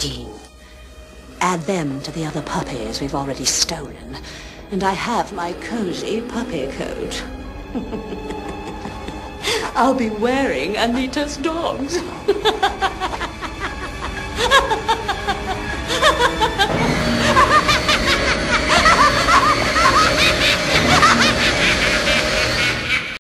15. Add them to the other puppies we've already stolen, and I have my cozy puppy coat. I'll be wearing Anita's dogs.